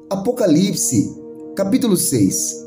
Apocalipse, capítulo 6.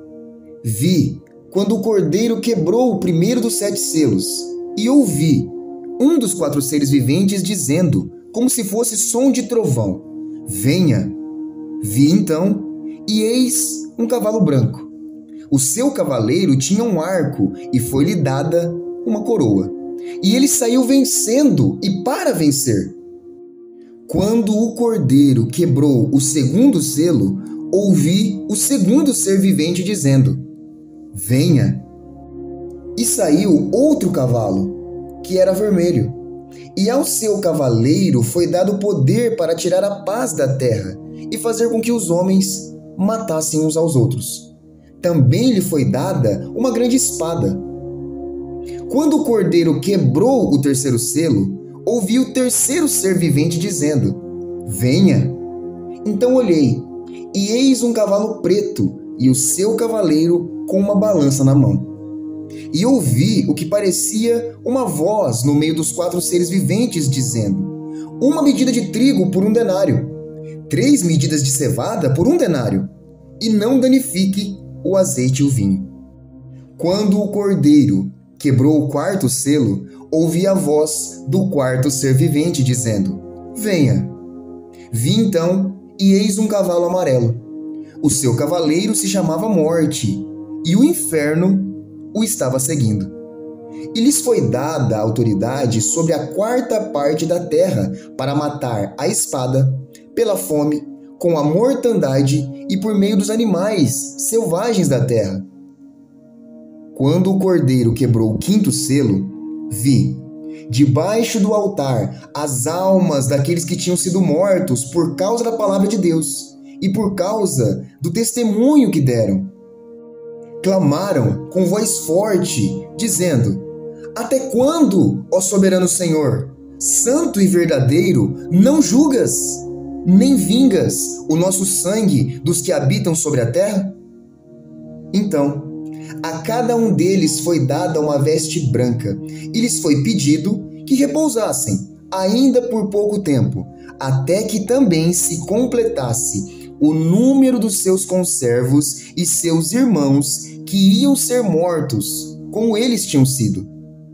Vi quando o Cordeiro quebrou o primeiro dos 7 selos, e ouvi um dos 4 seres viventes dizendo, como se fosse som de trovão: venha. Vi então, e eis um cavalo branco. O seu cavaleiro tinha um arco, e foi-lhe dada uma coroa. E ele saiu vencendo e para vencer. Quando o Cordeiro quebrou o segundo selo, ouvi o segundo ser vivente dizendo: venha. E saiu outro cavalo, que era vermelho. E ao seu cavaleiro foi dado poder para tirar a paz da terra e fazer com que os homens matassem uns aos outros. Também lhe foi dada uma grande espada. Quando o Cordeiro quebrou o terceiro selo, ouvi o terceiro ser vivente dizendo: venha. Então olhei, e eis um cavalo preto, e o seu cavaleiro com uma balança na mão. E ouvi o que parecia uma voz no meio dos 4 seres viventes dizendo: uma medida de trigo por 1 denário, 3 medidas de cevada por 1 denário, e não danifique o azeite e o vinho. Quando o Cordeiro quebrou o 4º selo, ouvi a voz do 4º ser vivente dizendo: venha. Vi então, e eis um cavalo amarelo. O seu cavaleiro se chamava Morte, e o inferno o estava seguindo. E lhes foi dada a autoridade sobre a 4ª parte da terra para matar a espada, pela fome, com a mortandade e por meio dos animais selvagens da terra. Quando o Cordeiro quebrou o 5º selo, vi, debaixo do altar, as almas daqueles que tinham sido mortos por causa da palavra de Deus e por causa do testemunho que deram. Clamaram com voz forte, dizendo: até quando, ó soberano Senhor, santo e verdadeiro, não julgas, nem vingas o nosso sangue dos que habitam sobre a terra? Então, a cada um deles foi dada uma veste branca, e lhes foi pedido que repousassem, ainda por pouco tempo, até que também se completasse o número dos seus conservos e seus irmãos que iam ser mortos, como eles tinham sido.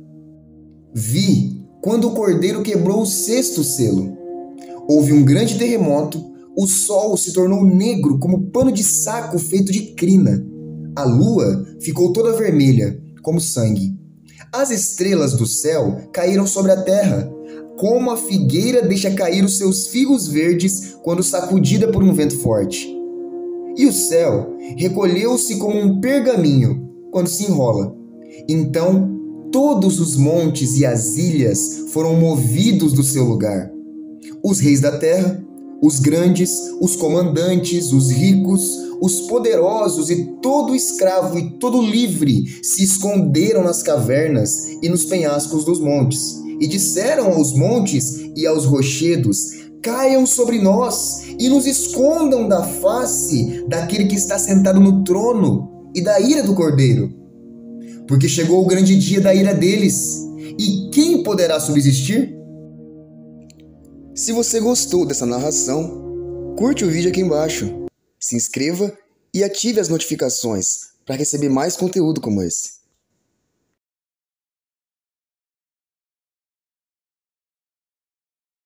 Vi quando o Cordeiro quebrou o 6º selo. Houve um grande terremoto, o sol se tornou negro como pano de saco feito de crina. A lua ficou toda vermelha, como sangue. As estrelas do céu caíram sobre a terra, como a figueira deixa cair os seus figos verdes quando sacudida por um vento forte. E o céu recolheu-se como um pergaminho quando se enrola. Então todos os montes e as ilhas foram movidos do seu lugar. Os reis da terra, os grandes, os comandantes, os ricos, os poderosos e todo escravo e todo livre se esconderam nas cavernas e nos penhascos dos montes, e disseram aos montes e aos rochedos: caiam sobre nós e nos escondam da face daquele que está sentado no trono e da ira do Cordeiro. Porque chegou o grande dia da ira deles, e quem poderá subsistir? Se você gostou dessa narração, curte o vídeo aqui embaixo, se inscreva e ative as notificações para receber mais conteúdo como esse.